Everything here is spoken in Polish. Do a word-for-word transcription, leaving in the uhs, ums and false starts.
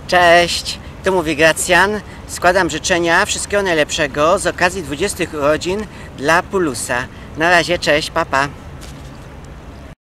Cześć, tu mówi Gracjan. Składam życzenia wszystkiego najlepszego z okazji dwudziestych urodzin dla Pulusa. Na razie, cześć, pa pa.